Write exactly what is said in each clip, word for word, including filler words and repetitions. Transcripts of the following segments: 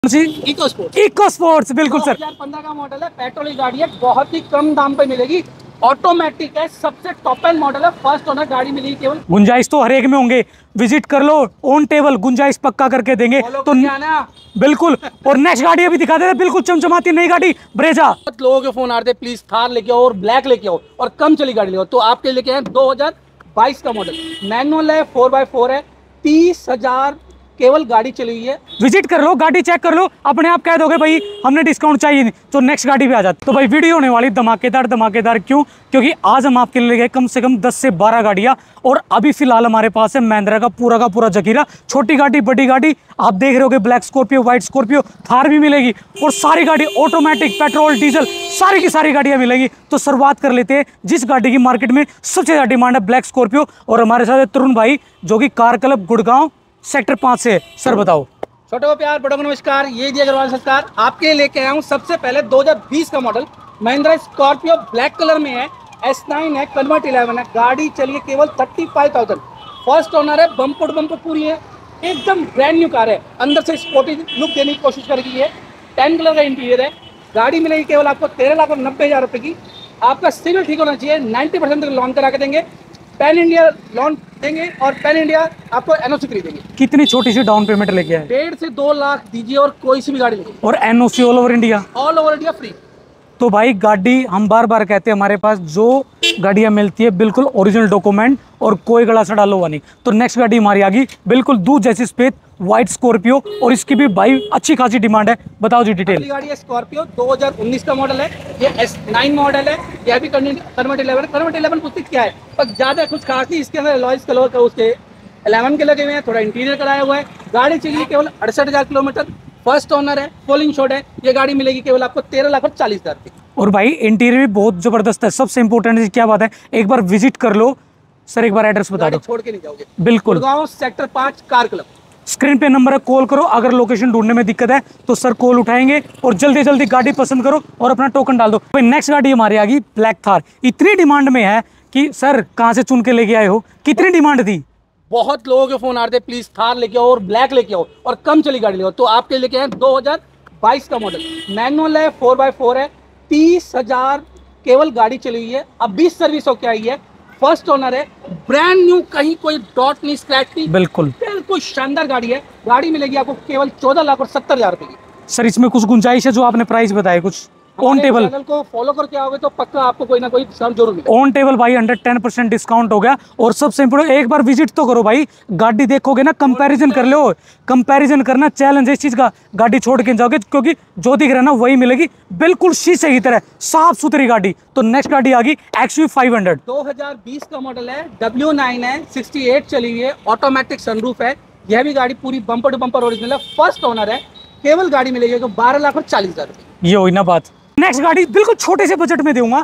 Eco sports eco sports बिल्कुल sir. दो हज़ार पंद्रह का मॉडल है, पेट्रोल की गाड़ी है, बहुत ही कम दाम पे मिलेगी, ऑटोमेटिक है, सबसे टॉप एंड मॉडल है, फर्स्ट ओनर गाड़ी मिलेगी केवल। गुंजाइश तो हर एक में होंगे, विजिट कर लो, ऑन टेबल गुंजाइश पक्का करके देंगे तो ना बिल्कुल। और नेक्स्ट गाड़ी अभी दिखा देते, बिल्कुल चमचमाती नई गाड़ी ब्रेजा। बहुत लोगों के फोन आ रहे थे, प्लीज थार लेके आओ और ब्लैक लेके आओ और कम चली गाड़ी ले, तो आपके लेके आए दो हज़ार बाईस का मॉडल, मैनुअल है, फोर बाई फोर है, तीस हजार केवल गाड़ी चली हुई है। विजिट कर लो, गाड़ी चेक कर लो, अपने आप कह दोगे भाई हमने डिस्काउंट चाहिए नहीं, तो नेक्स्ट गाड़ी भी आ जाती। तो भाई वीडियो होने वाली धमाकेदार धमाकेदार क्यों? क्योंकि आज हम आपके लिए गए कम से कम दस से बारह गाड़ियां, और अभी फिलहाल हमारे पास है महिंद्रा का पूरा का पूरा जखीरा, छोटी गाड़ी बड़ी गाड़ी आप देख रहे होगे, black Scorpio, white Scorpio, Thar भी मिलेगी, और सारी गाड़ी ऑटोमेटिक, पेट्रोल, डीजल, सारी की सारी गाड़ियां मिलेगी। तो शुरुआत कर लेते हैं जिस गाड़ी की मार्केट में सबसे ज्यादा डिमांड है, ब्लैक स्कॉर्पियो। और हमारे साथ है तरुण भाई जो कि कार क्लब गुड़गांव सेक्टर पांच से। सर बताओ। छोटे को प्यार, बड़ों को नमस्कार, ये जी अग्रवाल सरकार आपके लिए लेके आया हूँ सबसे पहले दो हज़ार बीस का model Mahindra Scorpio, black colour में है, एस नाइन है, कन्वर्ट इलेवन है, गाड़ी चलिए केवल thirty five thousand, first owner है, बम्पर बम्पर पूरी है, एकदम ब्रांड न्यू कार है, अंदर से स्पोर्टी लुक देने की कोशिश करेगी है, टेन कलर का इंटीरियर है, गाड़ी मिलेगी केवल आपको तेरह लाख और नब्बे हजार रुपए की। आपका सिविल ठीक होना चाहिए, नाइन्टी परसेंट तक लोन करा के देंगे, पैन इंडिया लोन देंगे और पैन इंडिया आपको एनओसी फ्री देंगे। कितनी छोटी सी डाउन पेमेंट लेके आए? डेढ़ से दो लाख दीजिए और कोई सी भी गाड़ी लीजिए, और NOC all over India, all over India free. तो भाई गाड़ी हम बार बार कहते हैं, हमारे पास जो गाड़ियां मिलती है बिल्कुल ओरिजिनल डॉक्यूमेंट और कोई गला सड़ा हुआ नहीं। तो नेक्स्ट गाड़ी हमारी आ गई बिल्कुल दूध जैसी सफेद व्हाइट स्कॉर्पियो, और इसकी भी भाई अच्छी खासी डिमांड है, बताओ जी डिटेल। गाड़ी है स्कॉर्पियो, दो हज़ार उन्नीस का मॉडल है, ये एस नाइन मॉडल है, यह भी कन्वर्ट इलेवन, कन्वर्ट इलेवन पुस्तक क्या है पर ज्यादा कुछ खास नहीं, इसके अंदर लॉयस कलर का उसके इलेवन के लगे हुए हैं, थोड़ा इंटीरियर कराया हुआ है, गाड़ी चलिए केवल अड़सठ हजार किलोमीटर, फर्स्ट ओनर है, फुल इंश्योर्ड है, ये गाड़ी मिलेगी केवल आपको तेरह लाख और चालीस हजार की। और भाई इंटीरियर भी बहुत जबरदस्त है, सबसे इंपॉर्टेंट क्या बात है, एक बार विजिट कर लो। सर एक बार एड्रेस बता दो, छोड़ के नहीं जाओगे। बिल्कुल, गुड़गांव सेक्टर पाँच कार क्लब, स्क्रीन पे नंबर है, कॉल करो। अगर लोकेशन ढूंढने में दिक्कत है तो सर कॉल उठाएंगे, और जल्दी जल्दी गाड़ी पसंद करो और अपना टोकन डाल दो। भाई नेक्स्ट गाड़ी हमारी आ गई ब्लैक थार, इतनी डिमांड में है कि सर कहाँ से चुन के लेके आए हो, कितनी डिमांड थी? बहुत लोगों के फोन आ रहे थे, प्लीज थार लेके आओ और ब्लैक लेके आओ और कम चली गाड़ी ले आओ, तो आपके लेके आए दो हज़ार बाईस का मॉडल, मैनुअल है, फोर बाई फोर है, तीस हजार केवल गाड़ी चली हुई है, अब बीस सर्विस होके आई है, फर्स्ट ओनर है, ब्रांड न्यू, कहीं कोई डॉट नहीं, स्क्रैच नहीं, बिल्कुल बिल्कुल शानदार गाड़ी है, गाड़ी मिलेगी आपको केवल चौदह लाख और सत्तर हजार रुपए की। सर इसमें कुछ गुंजाइश है, जो आपने प्राइस बताए कुछ ऑन टेबल? चैनल को फॉलो करके आओगे तो पक्का आपको कोई ना कोई डिस्काउंट जरूर मिलेगा। ऑन टेबल भाई अंडर टेन परसेंट डिस्काउंट हो गया। और सबसे इम्पोर्टेंट, एक बार विजिट तो करो भाई, गाड़ी देखोगे ना, कंपैरिजन कर लो, कंपैरिजन करना चैलेंज है इस चीज का, गाड़ी छोड़ के जाओगे क्योंकि जो दिख रहा है ना वही मिलेगी, बिल्कुल शीशे की तरह साफ सुथरी गाड़ी। तो नेक्स्ट गाड़ी आ गई एक्सवी फाइव हंड्रेड, दो हज़ार बीस का मॉडल है, डब्ल्यू नाइन है, सिक्सटी एट चली हुई है, ऑटोमेटिक सनरूफ है, यह भी गाड़ी पूरी बम्पर टू बम्पर ओरिजिनल है, फर्स्ट ओनर है, केवल गाड़ी मिलेगी तो बारह लाख और चालीस हजार रुपए। ये हुई ना बात। नेक्स्ट गाड़ी बिल्कुल छोटे से बजट में दूंगा,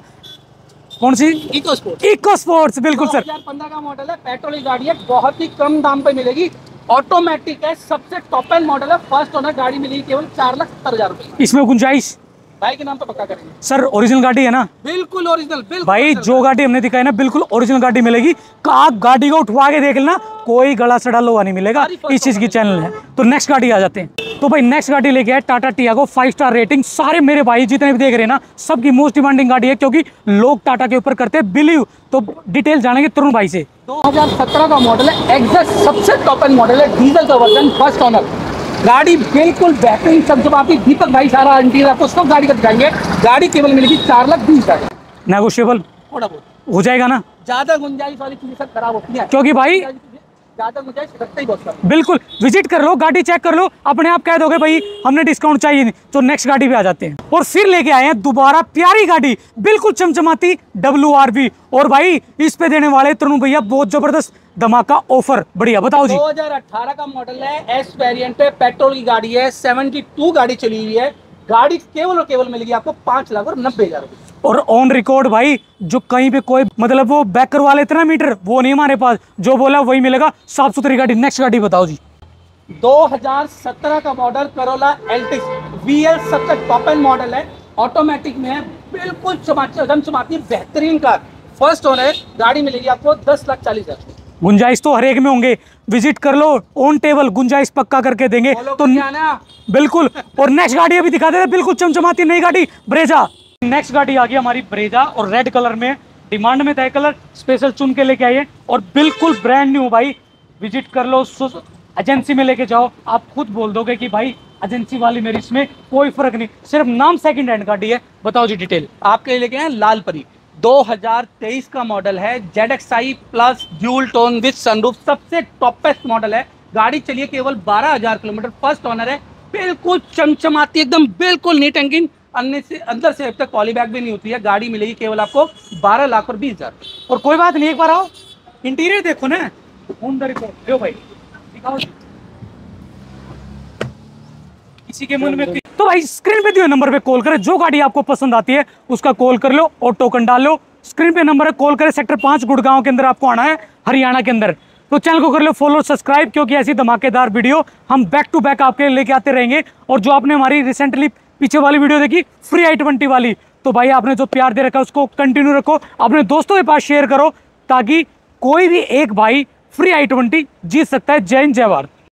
कौन सी? इको स्पोर्ट्स, इको स्पोर्ट्स बिल्कुल सर, दो हज़ार पंद्रह का मॉडल है, पेट्रोल की गाड़ी है, बहुत ही कम दाम पे मिलेगी, ऑटोमेटिक है, सबसे टॉप एंड मॉडल है, फर्स्ट ओनर, गाड़ी मिलेगी केवल चार लाख सत्तर हजार रुपए। इसमें गुंजाइश भाई के नाम पे पक्का करेंगे सर, ओरिजिनल गाड़ी है ना? बिल्कुल ओरिजिनल, बिल्कुल भाई जो गाड़ी हमने दिखाई ना बिल्कुल ओरिजिनल गाड़ी मिलेगी, आप गाड़ी को उठवा के देख लेना, कोई गला सड़ा लोहा नहीं मिलेगा, इस चीज की चैनल है। तो नेक्स्ट गाड़ी आ जाते हैं। तो भाई नेक्स्ट गाड़ी लेके आए Tata Tiago, five star rating, सारे मेरे भाई जितने भी देख रहे हैं ना सबकी मोस्ट डिमांडिंग गाड़ी है, क्योंकि लोग टाटा के ऊपर करते हैं बिलीव। तो डिटेल जानेंगे तरुण भाई से। दो हज़ार सत्रह का मॉडल है, एग्जैक्ट सबसे टॉप एंड मॉडल है, डीजल का वर्जन, फर्स्ट ओनर, गाड़ी बिल्कुल बेहतरीन, चमचमाती, दीपक भाई सारा इंटीरियर आपको सब गाड़ी का दिखाएंगे, गाड़ी केवल मिलेगी चार लाख बीस हजार। नेगोशिएबल थोड़ा बहुत हो जाएगा ना? ज्यादा गुंजाइश वाली चीजें सब खराब होती है, क्योंकि भाई ज्यादा गुंजाइश रखते ही बहुत कम। बिल्कुल विजिट कर लो, गाड़ी चेक कर लो, अपने आप कह दोगे भाई हमने डिस्काउंट चाहिए नहीं। तो नेक्स्ट गाड़ी पे आ जाते हैं, और फिर लेके आए हैं दोबारा प्यारी गाड़ी, बिल्कुल चमचमाती डब्ल्यू आर बी, और भाई इस पे देने वाले तरुण भैया बहुत जबरदस्त धमाका ऑफर, बढ़िया बताओ जी। दो हज़ार अठारह का मॉडल है, एस वेरिएंट पे, पेट्रोल की गाड़ी है, बहत्तर गाड़ी चली हुई है, गाड़ी केवल और केवल मिलेगी आपको पांच लाख और नब्बे हजार रुपए। और ऑन रिकॉर्ड भाई, जो कहीं पे कोई मतलब वो बैक करवा लेते ना मीटर, वो नहीं हमारे पास, जो बोला वही मिलेगा, साफ सुथरी गाड़ी। नेक्स्ट गाड़ी बताओ जी। दो हज़ार सत्रह का मॉडल करोला एल्टिस वीएल, सबसे टॉप एंड मॉडल है, ऑटोमेटिक में है, बिल्कुल चमचमाती बेहतरीन कार, फर्स्ट ओनर है, गाड़ी मिलेगी आपको दस लाख चालीस हजार। गुंजाइश तो हर एक में होंगे, विजिट कर लो, ऑन टेबल गुंजाइश पक्का करके देंगे। तो बिल्कुल। और नेक्स्ट गाड़ी अभी दिखा देते, बिल्कुल चमचमाती नई गाड़ी ब्रेजा। नेक्स्ट गाड़ी आ गई हमारी ब्रेजा और रेड कलर में, डिमांड में था कलर, स्पेशल चुन के लेके आइए और बिल्कुल ब्रांड न्यू भाई। विजिट कर लो, एजेंसी में लेके जाओ, आप खुद बोल दोगे कि भाई एजेंसी वाली मेरी, इसमें कोई फर्क नहीं, सिर्फ नाम सेकंड हैंड गाड़ी है। बताओ जी डिटेल। आपके लिए लेके आए लाल परी, दो हज़ार तेईस का मॉडल है, Z X I plus dual tone with sunroof, सबसे टॉपेस्ट मॉडल है। गाड़ी चलिए केवल बारह हज़ार किलोमीटर, फर्स्ट ओनर है, बिल्कुल चमचमाती एकदम, बिल्कुल नीट एंड क्लीन, अंदर से अंदर से अब तक पॉली बैग भी नहीं होती है। गाड़ी मिलेगी केवल आपको बारह लाख और बीस हजार। और कोई बात नहीं, एक बार आओ, इंटीरियर देखो ना, लो भाई दिखाओ किसी के मन में। तो भाई स्क्रीन पे दिए नंबर पे कॉल करें, जो गाड़ी आपको पसंद आती है उसका कॉल कर लो और टोकन डाल लो। स्क्रीन पे नंबर है, कॉल करें। सेक्टर पांच गुड़गांव के अंदर आपको आना है, हरियाणा के अंदर। तो चैनल को कर लो फॉलो सब्सक्राइब, क्योंकि ऐसी धमाकेदार वीडियो हम बैक टू बैक आपके लेके आते रहेंगे। और जो आपने हमारी रिसेंटली पीछे वाली वीडियो देखी फ्री आई ट्वेंटी वाली, तो भाई आपने जो प्यार दे रखा है उसको कंटिन्यू रखो, अपने दोस्तों के पास शेयर करो, ताकि कोई भी एक भाई फ्री आई ट्वेंटी जीत सकता है। जय हिंद जय भारत।